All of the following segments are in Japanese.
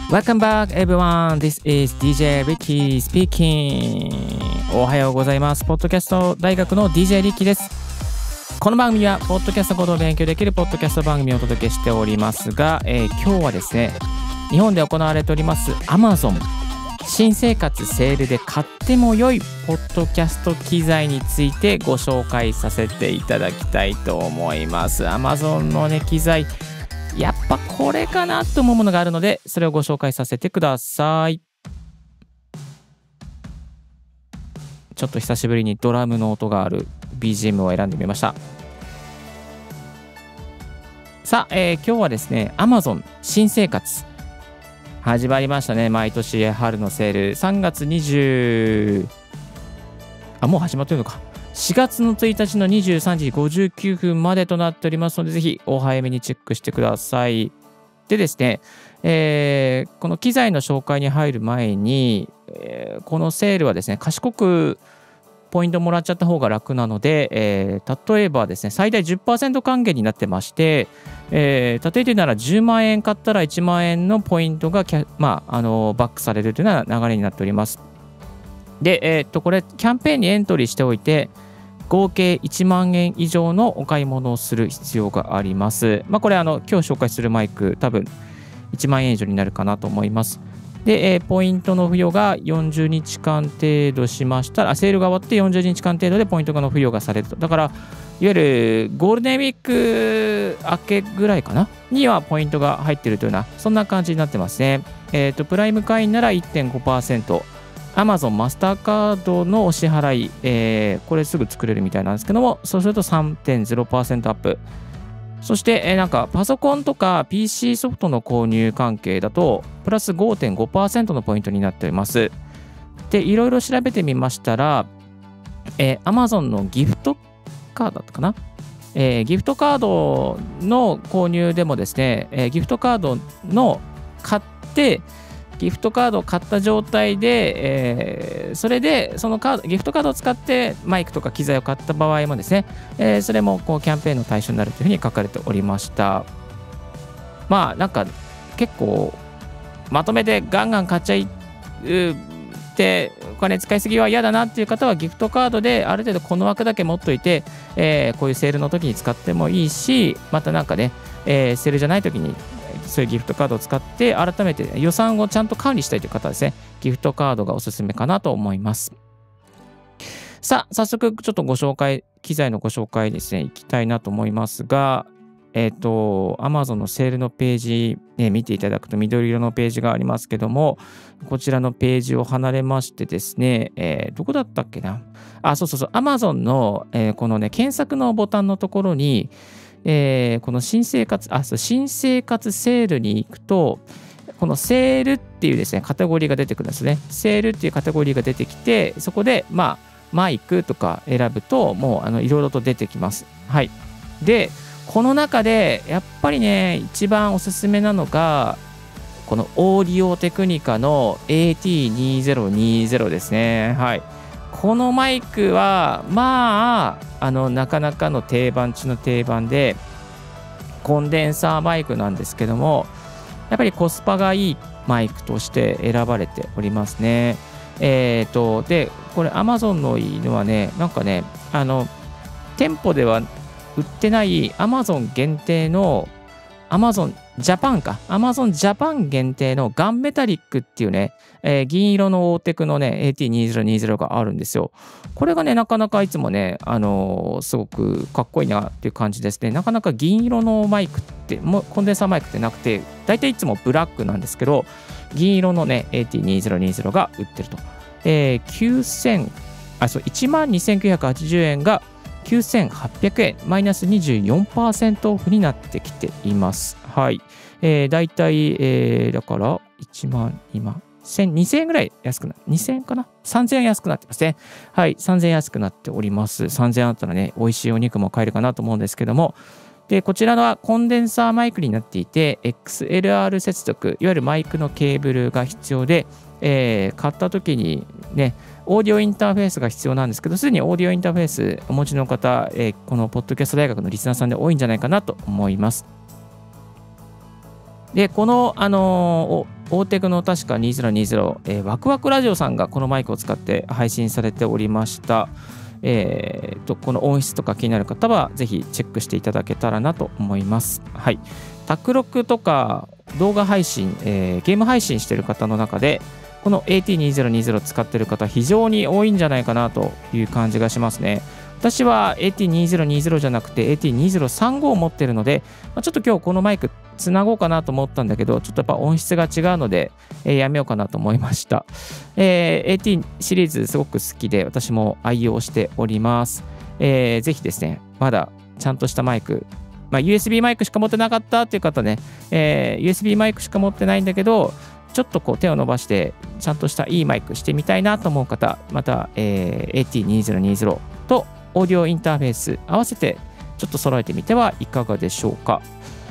Welcome back everyone. This is DJ Ricky speaking. おはようございます。ポッドキャスト大学の DJ リッキーです。この番組はポッドキャストことを勉強できるポッドキャスト番組をお届けしておりますが、今日はですね、日本で行われております Amazon 新生活セールで買っても良いポッドキャスト機材についてご紹介させていただきたいと思います。 Amazon のね、機材やっぱこれかなと思うものがあるので、それをご紹介させてください。ちょっと久しぶりにドラムの音がある BGM を選んでみました。さあ、今日はですね Amazon 新生活始まりましたね。毎年春のセール3月20もう始まってるのか。4月の1日の23時59分までとなっておりますので、ぜひお早めにチェックしてください。でですね、この機材の紹介に入る前に、このセールはですね、賢くポイントもらっちゃった方が楽なので、例えばですね、最大 10% 還元になってまして、例えて言うなら10万円買ったら1万円のポイントがバックされるというような流れになっております。で、これキャンペーンにエントリーしておいて、合計1万円以上のお買い物をする必要があります。これ今日紹介するマイク多分1万円以上になるかなと思います。で、ポイントの付与が40日間程度しましたら、セールが終わって40日間程度でポイントの付与がされると。だからいわゆるゴールデンウィーク明けぐらいかなにはポイントが入っているというような、そんな感じになってますね。プライム会員なら 1.5%、Amazon マスターカードのお支払い、これすぐ作れるみたいなんですけども、そうすると 3.0% アップ。そして、なんかパソコンとか PC ソフトの購入関係だと、プラス 5.5% のポイントになっております。で、いろいろ調べてみましたら、Amazon のギフトカードだったかな、ギフトカードの購入でもですね、ギフトカードの買って、ギフトカードを買った状態で、それでそのギフトカードを使ってマイクとか機材を買った場合もですね、それもキャンペーンの対象になるというふうに書かれておりました。なんか結構まとめてガンガン買っちゃいってお金使いすぎは嫌だなっていう方は、ギフトカードである程度この枠だけ持っといて、こういうセールの時に使ってもいいし、またなんかね、セールじゃない時にそういうギフトカードを使って改めて予算をちゃんと管理したいという方はですね、ギフトカードがおすすめかなと思います。さあ、早速ちょっとご紹介、機材のご紹介ですね、いきたいなと思いますが、Amazon のセールのページ、見ていただくと緑色のページがありますけども、こちらのページを離れましてですね、どこだったっけな、Amazon の、このね、検索のボタンのところに、この新生活セールに行くと、このセールっていうですね、カテゴリーが出てくるんですね。セールっていうカテゴリーが出てきて、そこで、マイクとか選ぶと、もういろいろと出てきます。はい。で、この中で、やっぱりね、一番おすすめなのが、このオーディオテクニカの AT2020 ですね。はい。このマイクはなかなかの定番中の定番で、コンデンサーマイクなんですけども、やっぱりコスパがいいマイクとして選ばれておりますね。でこれ Amazon のいいのはね、なんかね、店舗では売ってない Amazon 限定のAmazon Japan 限定のガンメタリックっていうね、銀色のオーテクのね AT2020 があるんですよ。これがね、なかなかいつもね、すごくかっこいいなっていう感じですね。なかなか銀色のマイクってコンデンサーマイクってなくて、大体いつもブラックなんですけど、銀色のね AT2020 が売ってると。12,980 円が9,800円、マイナス 24% オフになってきています。はい。だいたい、だから、1万、2万、2000円ぐらい安くなる。2000円かな ?3000 円安くなってますね。はい。3000円安くなっております。3000円あったらね、美味しいお肉も買えるかなと思うんですけども、で、こちらはコンデンサーマイクになっていて、XLR 接続、いわゆるマイクのケーブルが必要で、買った時にね、オーディオインターフェースが必要なんですけど、すでにオーディオインターフェースお持ちの方、このポッドキャスト大学のリスナーさんで多いんじゃないかなと思います。で、この、 大テクの確か2020、ワクワクラジオさんがこのマイクを使って配信されておりました。この音質とか気になる方はぜひチェックしていただけたらなと思います。はい。卓録とか動画配信、ゲーム配信している方の中で、この AT2020 使っている方非常に多いんじゃないかなという感じがしますね。私は AT2020 じゃなくて AT2035 を持っているので、ちょっと今日このマイクつなごうかなと思ったんだけど、ちょっとやっぱ音質が違うので、やめようかなと思いました。AT シリーズすごく好きで私も愛用しております。ぜひですね、まだちゃんとしたマイク、USB マイクしか持ってなかったっていう方ね、USB マイクしか持ってないんだけど、ちょっとこう手を伸ばしてちゃんとしたいいマイクしてみたいなと思う方、また、AT2020 とオーディオインターフェース合わせてちょっと揃えてみてはいかがでしょうか。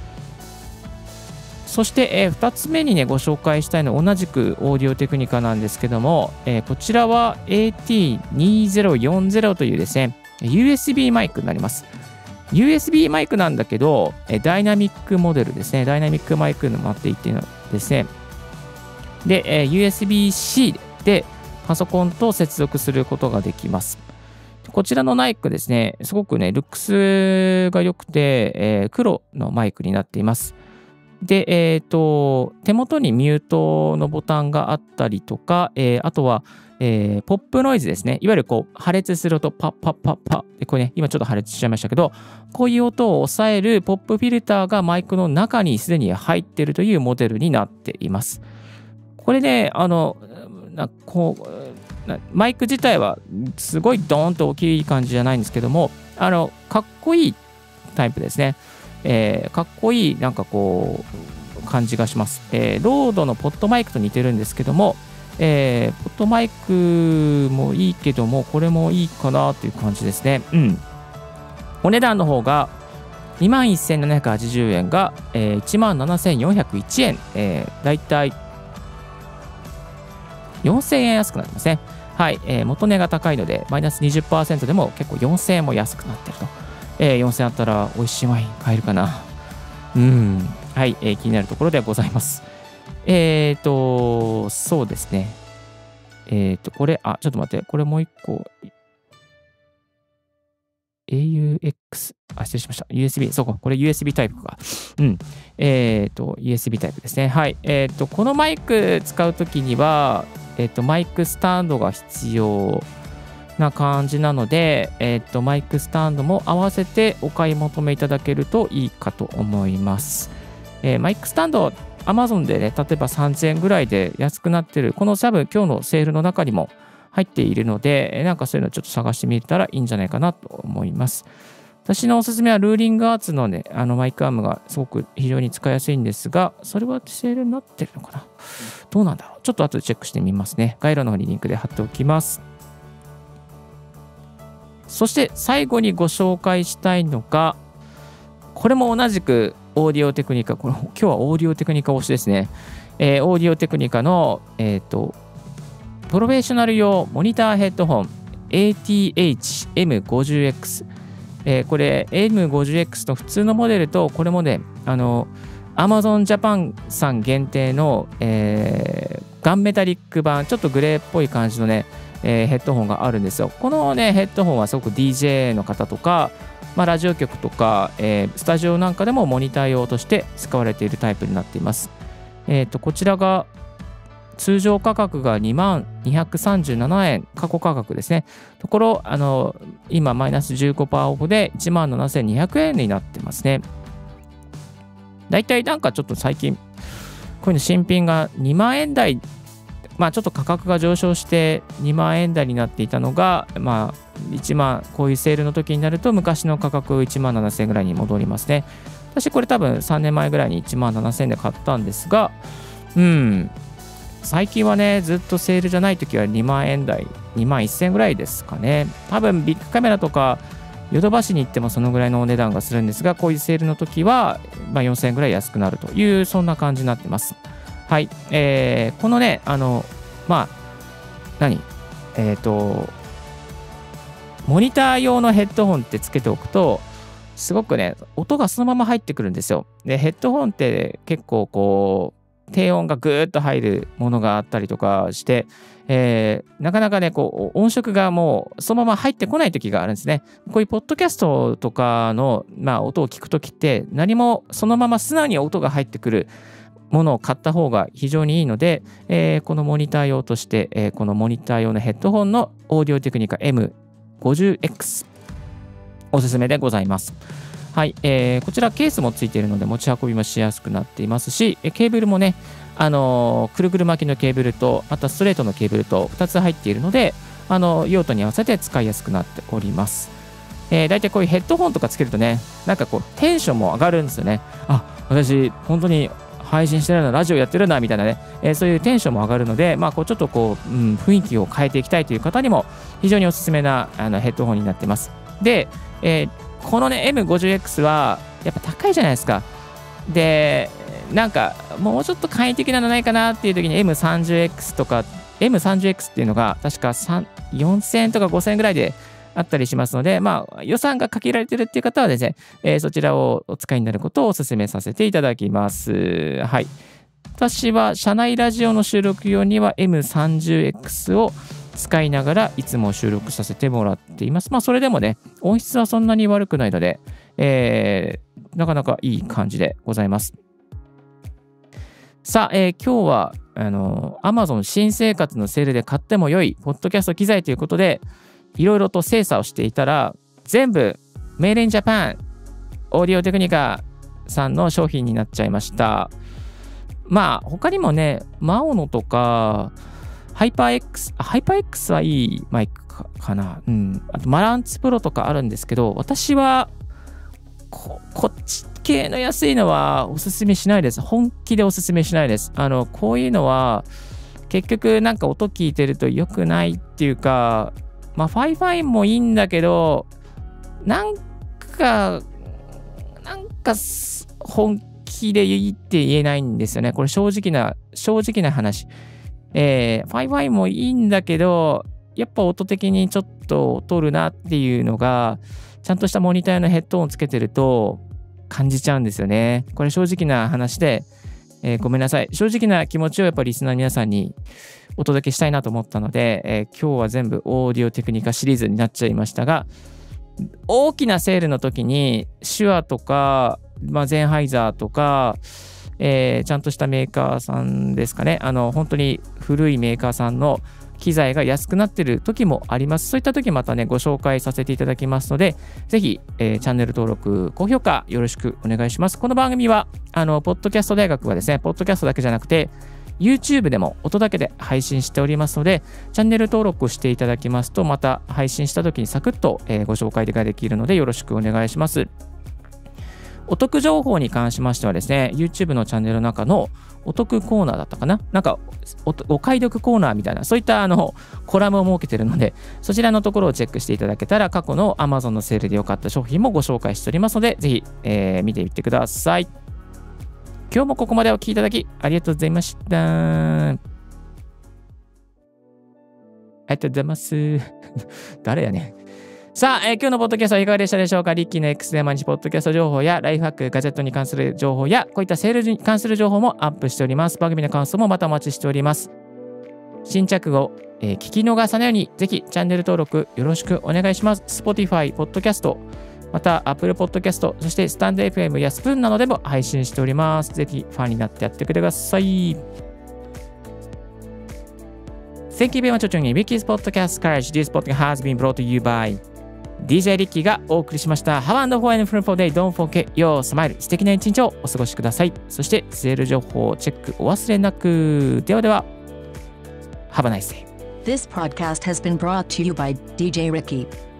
そして、2つ目にねご紹介したいのは同じくオーディオテクニカなんですけども、こちらは AT2040 というですね USB マイクになります。USB マイクなんだけどダイナミックモデルですね。ダイナミックマイクになっていてですね、で、USB-C でパソコンと接続することができます。こちらのマイクですね、すごくね、ルックスが良くて、黒のマイクになっています。で、手元にミュートのボタンがあったりとか、あとは、ポップノイズですね。いわゆるこう破裂する音、パッパッパッパッ。でこれね、今ちょっと破裂しちゃいましたけど、こういう音を抑えるポップフィルターがマイクの中にすでに入っているというモデルになっています。これね、マイク自体はすごいドーンと大きい感じじゃないんですけども、かっこいいタイプですね。かっこいいなんかこう感じがします。ロードのポットマイクと似てるんですけども、ポットマイクもいいけども、これもいいかなという感じですね。うん。お値段の方が21,780円が、17,401円、だいたい4000円安くなってますね。はい、元値が高いので、マイナス 20% でも結構4000円も安くなってると。4000円あったら美味しいワイン買えるかな。はい、気になるところでございます。そうですね。これ、ちょっと待って、これもう一個。AUX、失礼しました。USB、そうか、これ USB タイプか。USB タイプですね。はい。このマイク使うときには、マイクスタンドが必要な感じなので、マイクスタンドも合わせてお買い求めいただけるといいかと思います。マイクスタンド、Amazon でね、例えば3000円ぐらいで安くなってる、この多分今日のセールの中にも入っているので、なんかそういうのちょっと探してみたらいいんじゃないかなと思います。私のおすすめはルーリングアーツのね、マイクアームがすごく非常に使いやすいんですが、それはセールになってるのかな？どうなんだろう？ちょっと後でチェックしてみますね。概要の方にリンクで貼っておきます。そして最後にご紹介したいのが、これも同じくオーディオテクニカ、今日はオーディオテクニカ推しですね。オーディオテクニカの、プロフェッショナル用モニターヘッドホン ATH-M50X。これ M50X の普通のモデルと、これもね、Amazon Japan さん限定の、ガンメタリック版、ちょっとグレーっぽい感じのね、ヘッドホンがあるんですよ。このね、ヘッドホンはすごく DJ の方とか、ラジオ局とか、スタジオなんかでもモニター用として使われているタイプになっています。こちらが通常価格が2237円、過去価格ですね。ところ、今マイナス 15% オフで17,200円になってますね。だいたいなんかちょっと最近、こういうの新品が2万円台、ちょっと価格が上昇して2万円台になっていたのが、1万、こういうセールの時になると昔の価格1万7000円ぐらいに戻りますね。私これ多分3年前ぐらいに1万7000円で買ったんですが、最近はね、ずっとセールじゃない時は2万円台、2万1000円ぐらいですかね。多分ビッグカメラとかヨドバシに行ってもそのぐらいのお値段がするんですが、こういうセールの時は、4000円ぐらい安くなるという、そんな感じになってます。はい。このね、モニター用のヘッドホンってつけておくと、すごくね、音がそのまま入ってくるんですよ。で、ヘッドホンって結構こう、 低音がぐーっと入るものがあったりとかして、なかなかね、こう音色がもうそのまま入ってこない時があるんですね。こういうポッドキャストとかの、音を聞くときって何もそのまま素直に音が入ってくるものを買った方が非常にいいので、このモニター用として、このモニター用のヘッドホンのオーディオテクニカ M50X おすすめでございます。はい、こちらケースもついているので持ち運びもしやすくなっていますし、ケーブルもね、くるくる巻きのケーブルと、またストレートのケーブルと2つ入っているので、用途に合わせて使いやすくなっております。だいたいこういうヘッドホンとかつけるとね、なんかこうテンションも上がるんですよね。私本当に配信してるな、ラジオやってるなみたいなね、そういうテンションも上がるので、こうちょっとこう、雰囲気を変えていきたいという方にも非常におすすめなヘッドホンになってます。で、このね M50X はやっぱ高いじゃないですか。で、なんかもうちょっと簡易的なのないかなっていう時に M30X とか M30X っていうのが確か4000円とか5000円ぐらいであったりしますので、予算が限られてるっていう方はですね、そちらをお使いになることをお勧めさせていただきます。はい。私は社内ラジオの収録用には M30X を使いながらいつも収録させてもらっています。それでもね、音質はそんなに悪くないので、なかなかいい感じでございます。さあ、今日はAmazon 新生活のセールで買っても良いポッドキャスト機材ということで、いろいろと精査をしていたら、全部メイドインジャパンオーディオテクニカさんの商品になっちゃいました。他にもね、マオノとか、ハイパー X はいいマイクかな。あとマランツプロとかあるんですけど、私はこっち系の安いのはおすすめしないです。本気でおすすめしないです。こういうのは結局なんか音聞いてると良くないっていうか、ファイファイもいいんだけど、なんか本気でいいって言えないんですよね。これ正直な話。ファイファイもいいんだけど、やっぱ音的にちょっと劣るなっていうのが、ちゃんとしたモニターのヘッドホンをつけてると感じちゃうんですよね。これ正直な話で、ごめんなさい。正直な気持ちをやっぱりリスナーの皆さんにお届けしたいなと思ったので、今日は全部オーディオテクニカシリーズになっちゃいましたが、大きなセールの時にシュアとか、ゼンハイザーとか、ちゃんとしたメーカーさんですかね。本当に古いメーカーさんの機材が安くなっている時もあります。そういった時またね、ご紹介させていただきますので、ぜひ、チャンネル登録、高評価よろしくお願いします。この番組は、ポッドキャスト大学はですね、ポッドキャストだけじゃなくて、YouTube でも音だけで配信しておりますので、チャンネル登録していただきますと、また配信した時にサクッと、ご紹介ができるので、よろしくお願いします。お得情報に関しましてはですね、YouTube のチャンネルの中のお得コーナーだったかな、なんかお買い得コーナーみたいな、そういったコラムを設けているので、そちらのところをチェックしていただけたら、過去の Amazon のセールで良かった商品もご紹介しておりますので、ぜひ、見てみてください。今日もここまでお聞きいただきありがとうございました。ありがとうございます。誰やねん。さあ、今日のポッドキャストはいかがでしたでしょうか。リッキーの X で毎日ポッドキャスト情報やライフハック、ガジェットに関する情報や、こういったセールに関する情報もアップしております。番組の感想もまたお待ちしております。新着後、聞き逃さないように、ぜひチャンネル登録よろしくお願いします。Spotify、ポッドキャスト、また Apple Podcast、そしてスタンド FM やスプーンなどでも配信しております。ぜひファンになってやってください。Thank you very much for joining Ricky's Podcast Courage. This podcast has been brought to you by DJ リッキーがお送りしました。Have a wonderful and fruitful day. Don't forget your smile. 素敵な一日をお過ごしください。そしてセール情報チェックお忘れなく。ではでは。Have a nice day. This podcast has been brought to you by DJ Ricky.